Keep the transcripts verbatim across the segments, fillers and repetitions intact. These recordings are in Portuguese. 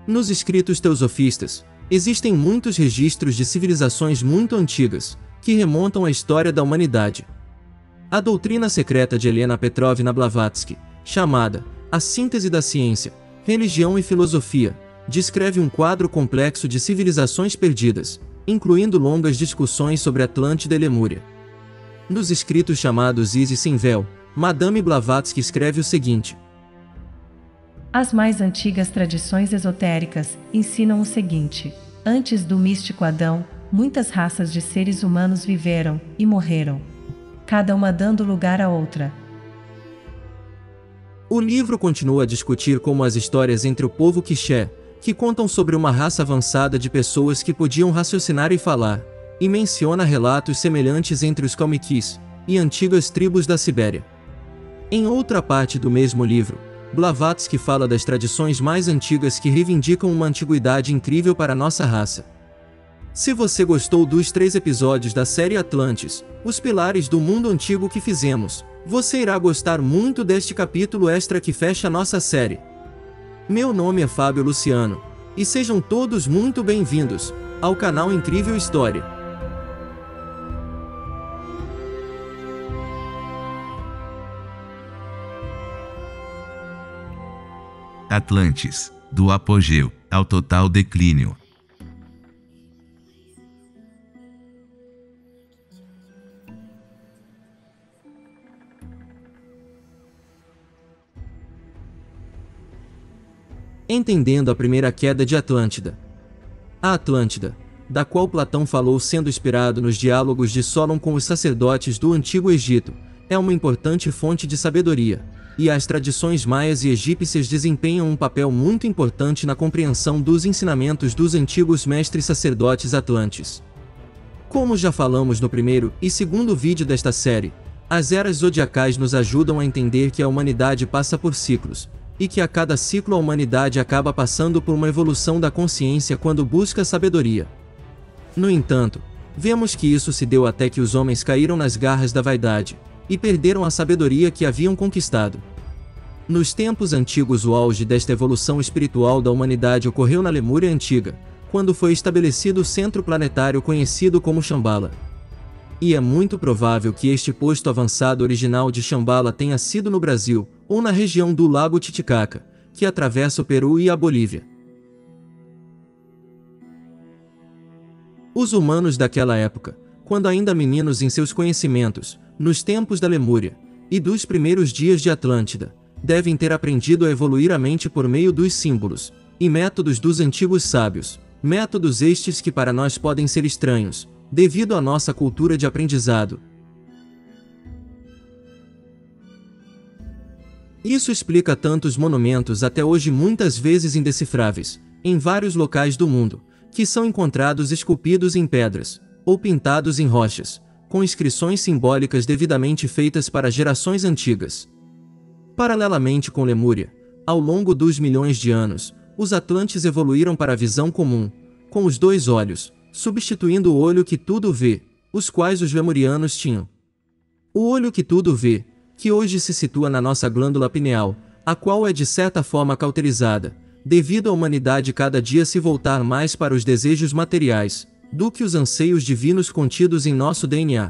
Nos escritos teosofistas, existem muitos registros de civilizações muito antigas, que remontam à história da humanidade. A doutrina secreta de Helena Petrovna Blavatsky, chamada A Síntese da Ciência, Religião e Filosofia, descreve um quadro complexo de civilizações perdidas, incluindo longas discussões sobre Atlântida e Lemúria. Nos escritos chamados Isis Sem Véu, Madame Blavatsky escreve o seguinte: as mais antigas tradições esotéricas ensinam o seguinte: antes do místico Adão, muitas raças de seres humanos viveram e morreram, cada uma dando lugar à outra. O livro continua a discutir como as histórias entre o povo Quiché, que contam sobre uma raça avançada de pessoas que podiam raciocinar e falar, e menciona relatos semelhantes entre os Kalmyks e antigas tribos da Sibéria. Em outra parte do mesmo livro, Blavatsky fala das tradições mais antigas que reivindicam uma antiguidade incrível para nossa raça. Se você gostou dos três episódios da série Atlantis, os pilares do mundo antigo que fizemos, você irá gostar muito deste capítulo extra que fecha nossa série. Meu nome é Fábio Luciano, e sejam todos muito bem-vindos ao canal Incrível História. Atlantis, do apogeu ao total declínio. Entendendo a primeira queda de Atlântida. A Atlântida, da qual Platão falou sendo inspirado nos diálogos de Solon com os sacerdotes do Antigo Egito, é uma importante fonte de sabedoria, e as tradições maias e egípcias desempenham um papel muito importante na compreensão dos ensinamentos dos antigos mestres sacerdotes atlantes. Como já falamos no primeiro e segundo vídeo desta série, as eras zodiacais nos ajudam a entender que a humanidade passa por ciclos, e que a cada ciclo a humanidade acaba passando por uma evolução da consciência quando busca sabedoria. No entanto, vemos que isso se deu até que os homens caíram nas garras da vaidade, e perderam a sabedoria que haviam conquistado. Nos tempos antigos, o auge desta evolução espiritual da humanidade ocorreu na Lemúria Antiga, quando foi estabelecido o centro planetário conhecido como Shambhala. E é muito provável que este posto avançado original de Shambhala tenha sido no Brasil, ou na região do Lago Titicaca, que atravessa o Peru e a Bolívia. Os humanos daquela época, quando ainda meninos em seus conhecimentos, nos tempos da Lemúria e dos primeiros dias de Atlântida, devem ter aprendido a evoluir a mente por meio dos símbolos e métodos dos antigos sábios, métodos estes que para nós podem ser estranhos, devido à nossa cultura de aprendizado. Isso explica tantos monumentos até hoje muitas vezes indecifráveis, em vários locais do mundo, que são encontrados esculpidos em pedras, ou pintados em rochas, com inscrições simbólicas devidamente feitas para gerações antigas. Paralelamente com Lemúria, ao longo dos milhões de anos, os atlantes evoluíram para a visão comum, com os dois olhos, substituindo o olho que tudo vê, os quais os lemurianos tinham. O olho que tudo vê, que hoje se situa na nossa glândula pineal, a qual é de certa forma cauterizada, devido à humanidade cada dia se voltar mais para os desejos materiais, do que os anseios divinos contidos em nosso D N A.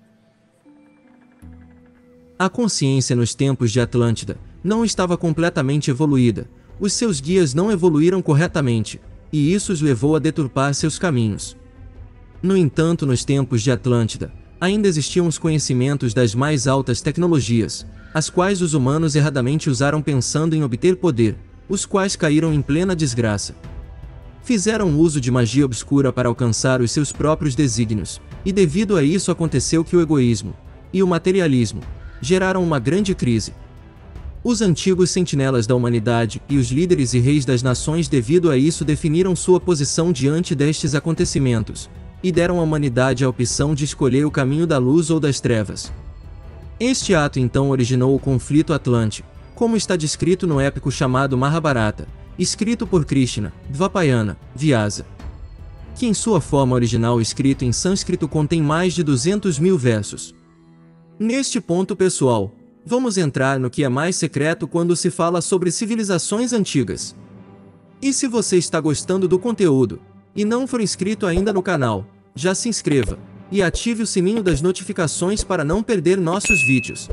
A consciência nos tempos de Atlântida não estava completamente evoluída, os seus guias não evoluíram corretamente, e isso os levou a deturpar seus caminhos. No entanto, nos tempos de Atlântida, ainda existiam os conhecimentos das mais altas tecnologias, as quais os humanos erradamente usaram pensando em obter poder, os quais caíram em plena desgraça. Fizeram uso de magia obscura para alcançar os seus próprios desígnios, e devido a isso aconteceu que o egoísmo e o materialismo geraram uma grande crise. Os antigos sentinelas da humanidade e os líderes e reis das nações devido a isso definiram sua posição diante destes acontecimentos, e deram à humanidade a opção de escolher o caminho da luz ou das trevas. Este ato então originou o conflito atlântico, como está descrito no épico chamado Mahabharata, escrito por Krishna, Dvapayana, Vyasa, que em sua forma original escrito em sânscrito contém mais de duzentos mil versos. Neste ponto, pessoal, vamos entrar no que é mais secreto quando se fala sobre civilizações antigas. E se você está gostando do conteúdo e não for inscrito ainda no canal, já se inscreva e ative o sininho das notificações para não perder nossos vídeos.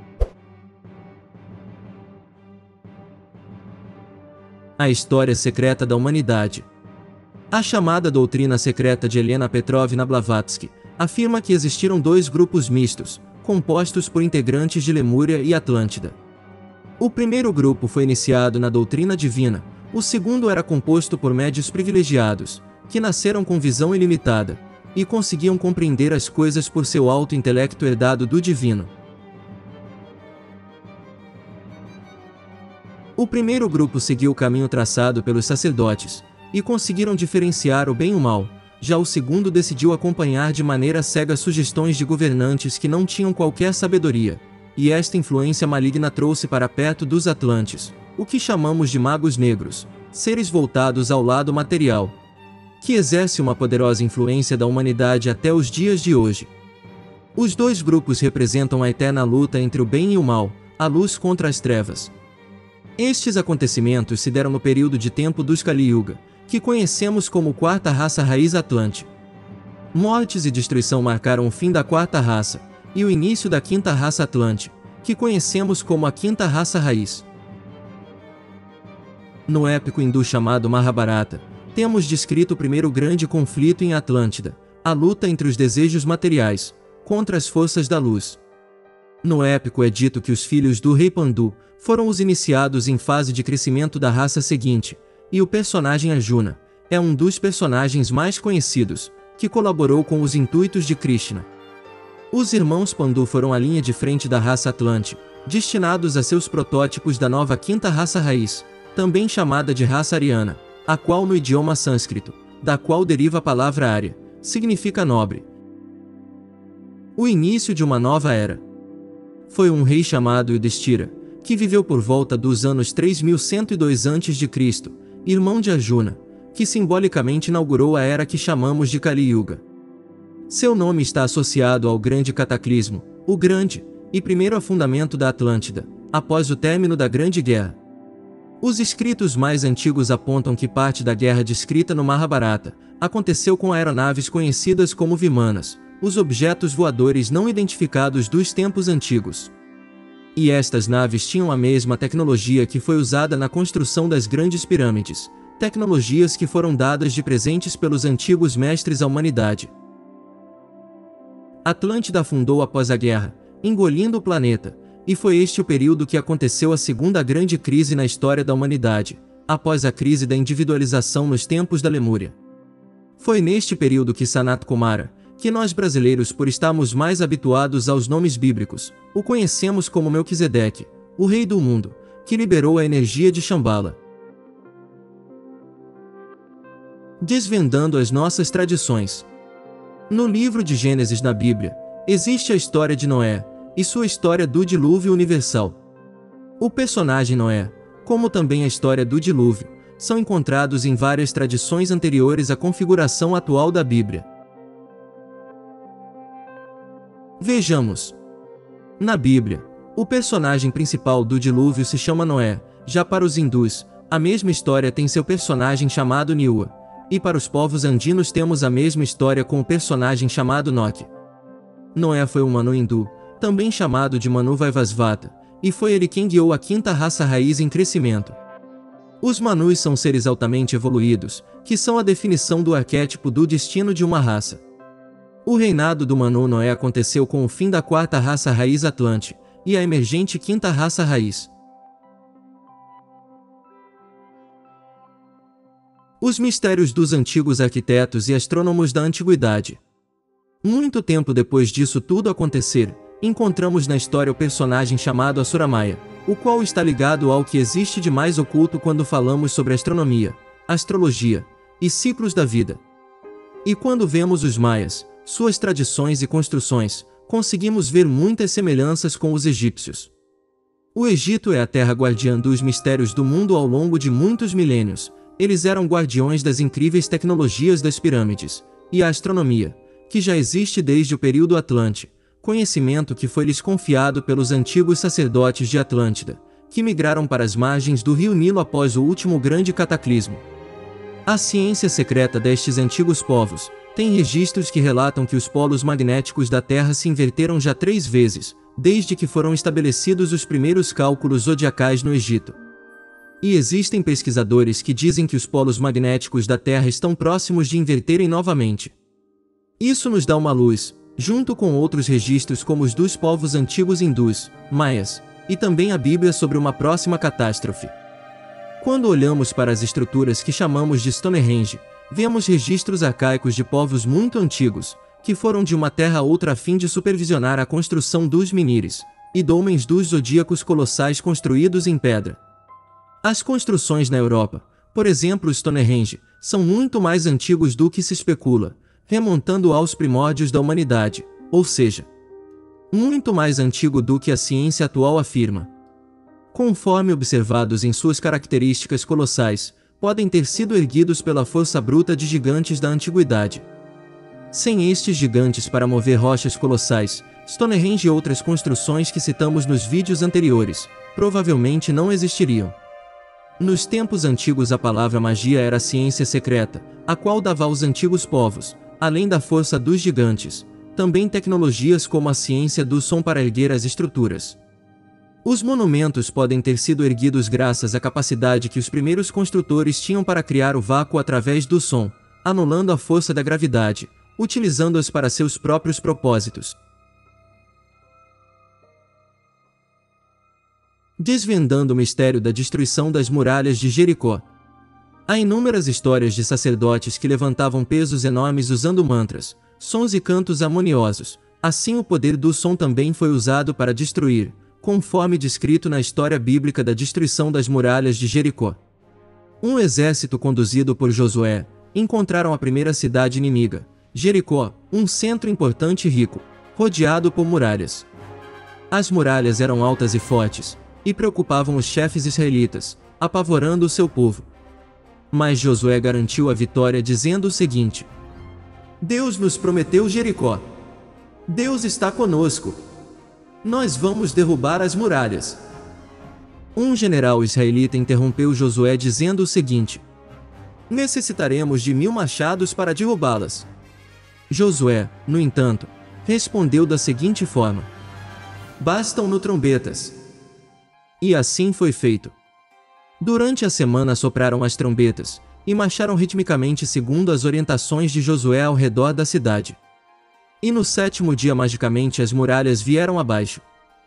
A história secreta da humanidade. A chamada doutrina secreta de Helena Petrovna Blavatsky afirma que existiram dois grupos mistos, compostos por integrantes de Lemúria e Atlântida. O primeiro grupo foi iniciado na doutrina divina, o segundo era composto por médios privilegiados, que nasceram com visão ilimitada e conseguiam compreender as coisas por seu alto intelecto herdado do divino. O primeiro grupo seguiu o caminho traçado pelos sacerdotes e conseguiram diferenciar o bem e o mal. Já o segundo decidiu acompanhar de maneira cega sugestões de governantes que não tinham qualquer sabedoria, e esta influência maligna trouxe para perto dos Atlantes o que chamamos de magos negros, seres voltados ao lado material, que exerce uma poderosa influência da humanidade até os dias de hoje. Os dois grupos representam a eterna luta entre o bem e o mal, a luz contra as trevas. Estes acontecimentos se deram no período de tempo dos Kali Yuga, que conhecemos como quarta raça raiz Atlante. Mortes e destruição marcaram o fim da quarta raça, e o início da quinta raça Atlante, que conhecemos como a quinta raça raiz. No épico hindu chamado Mahabharata, temos descrito o primeiro grande conflito em Atlântida, a luta entre os desejos materiais, contra as forças da luz. No épico é dito que os filhos do rei Pandu foram os iniciados em fase de crescimento da raça seguinte, e o personagem Arjuna é um dos personagens mais conhecidos, que colaborou com os intuitos de Krishna. Os irmãos Pandu foram a linha de frente da raça Atlante, destinados a seus protótipos da nova quinta raça raiz, também chamada de raça ariana, a qual no idioma sânscrito, da qual deriva a palavra Arya, significa nobre. O início de uma nova era. Foi um rei chamado Yudhishthira, que viveu por volta dos anos três mil cento e dois antes de Cristo, irmão de Arjuna, que simbolicamente inaugurou a era que chamamos de Kali Yuga. Seu nome está associado ao grande cataclismo, o grande e primeiro afundamento da Atlântida, após o término da Grande Guerra. Os escritos mais antigos apontam que parte da guerra descrita no Mahabharata aconteceu com aeronaves conhecidas como Vimanas, os objetos voadores não identificados dos tempos antigos. E estas naves tinham a mesma tecnologia que foi usada na construção das grandes pirâmides, tecnologias que foram dadas de presentes pelos antigos mestres à humanidade. Atlântida afundou após a guerra, engolindo o planeta, e foi este o período que aconteceu a segunda grande crise na história da humanidade, após a crise da individualização nos tempos da Lemúria. Foi neste período que Sanat Kumara, que nós brasileiros por estarmos mais habituados aos nomes bíblicos, o conhecemos como Melquisedeque, o rei do mundo, que liberou a energia de Shambhala. Desvendando as nossas tradições. No livro de Gênesis na Bíblia, existe a história de Noé, e sua história do dilúvio universal. O personagem Noé, como também a história do dilúvio, são encontrados em várias tradições anteriores à configuração atual da Bíblia. Vejamos. Na Bíblia, o personagem principal do dilúvio se chama Noé, já para os hindus, a mesma história tem seu personagem chamado Niua, e para os povos andinos temos a mesma história com o personagem chamado Noque. Noé foi um Manu hindu, também chamado de Manu Vaivasvata, e foi ele quem guiou a quinta raça raiz em crescimento. Os Manus são seres altamente evoluídos, que são a definição do arquétipo do destino de uma raça. O reinado do Manu Noé aconteceu com o fim da quarta raça raiz Atlante, e a emergente quinta raça raiz. Os mistérios dos antigos arquitetos e astrônomos da antiguidade. Muito tempo depois disso tudo acontecer, encontramos na história o personagem chamado Asuramaya, o qual está ligado ao que existe de mais oculto quando falamos sobre astronomia, astrologia e ciclos da vida. E quando vemos os maias, suas tradições e construções, conseguimos ver muitas semelhanças com os egípcios. O Egito é a terra guardiã dos mistérios do mundo ao longo de muitos milênios. Eles eram guardiões das incríveis tecnologias das pirâmides e a astronomia, que já existe desde o período Atlante, conhecimento que foi lhes confiado pelos antigos sacerdotes de Atlântida, que migraram para as margens do rio Nilo após o último grande cataclismo. A ciência secreta destes antigos povos tem registros que relatam que os polos magnéticos da Terra se inverteram já três vezes, desde que foram estabelecidos os primeiros cálculos zodiacais no Egito. E existem pesquisadores que dizem que os polos magnéticos da Terra estão próximos de inverterem novamente. Isso nos dá uma luz, junto com outros registros como os dos povos antigos hindus, maias, e também a Bíblia sobre uma próxima catástrofe. Quando olhamos para as estruturas que chamamos de Stonehenge, vemos registros arcaicos de povos muito antigos, que foram de uma terra a outra a fim de supervisionar a construção dos menires e dolmens dos zodíacos colossais construídos em pedra. As construções na Europa, por exemplo o Stonehenge, são muito mais antigos do que se especula, remontando aos primórdios da humanidade, ou seja, muito mais antigo do que a ciência atual afirma. Conforme observados em suas características colossais, podem ter sido erguidos pela força bruta de gigantes da antiguidade. Sem estes gigantes para mover rochas colossais, Stonehenge e outras construções que citamos nos vídeos anteriores, provavelmente não existiriam. Nos tempos antigos a palavra magia era a ciência secreta, a qual dava aos antigos povos, além da força dos gigantes, também tecnologias como a ciência do som para erguer as estruturas. Os monumentos podem ter sido erguidos graças à capacidade que os primeiros construtores tinham para criar o vácuo através do som, anulando a força da gravidade, utilizando-as para seus próprios propósitos. Desvendando o mistério da destruição das muralhas de Jericó. Há inúmeras histórias de sacerdotes que levantavam pesos enormes usando mantras, sons e cantos harmoniosos. Assim o poder do som também foi usado para destruir, conforme descrito na história bíblica da destruição das muralhas de Jericó. Um exército conduzido por Josué encontraram a primeira cidade inimiga, Jericó, um centro importante e rico, rodeado por muralhas. As muralhas eram altas e fortes, e preocupavam os chefes israelitas, apavorando o seu povo. Mas Josué garantiu a vitória dizendo o seguinte: Deus nos prometeu Jericó. Deus está conosco. Nós vamos derrubar as muralhas. Um general israelita interrompeu Josué dizendo o seguinte: necessitaremos de mil machados para derrubá-las. Josué, no entanto, respondeu da seguinte forma: bastam-no trombetas. E assim foi feito. Durante a semana sopraram as trombetas, e marcharam ritmicamente segundo as orientações de Josué ao redor da cidade. E no sétimo dia magicamente as muralhas vieram abaixo.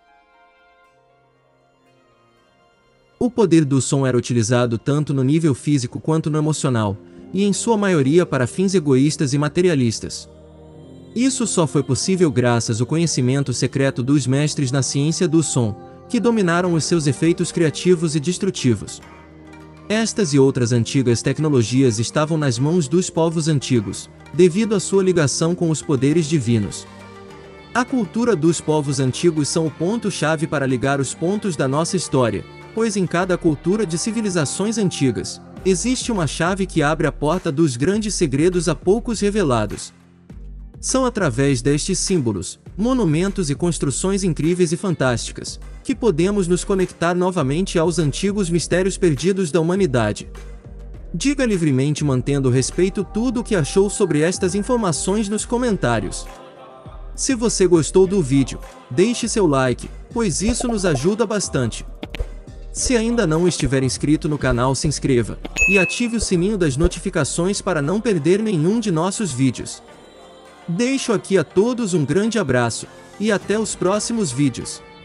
O poder do som era utilizado tanto no nível físico quanto no emocional, e em sua maioria para fins egoístas e materialistas. Isso só foi possível graças ao conhecimento secreto dos mestres na ciência do som, que dominaram os seus efeitos criativos e destrutivos. Estas e outras antigas tecnologias estavam nas mãos dos povos antigos, devido à sua ligação com os poderes divinos. A cultura dos povos antigos são o ponto-chave para ligar os pontos da nossa história, pois em cada cultura de civilizações antigas, existe uma chave que abre a porta dos grandes segredos há poucos revelados. São através destes símbolos, monumentos e construções incríveis e fantásticas, que podemos nos conectar novamente aos antigos mistérios perdidos da humanidade. Diga livremente mantendo respeito tudo o que achou sobre estas informações nos comentários. Se você gostou do vídeo, deixe seu like, pois isso nos ajuda bastante. Se ainda não estiver inscrito no canal, se inscreva e ative o sininho das notificações para não perder nenhum de nossos vídeos. Deixo aqui a todos um grande abraço e até os próximos vídeos.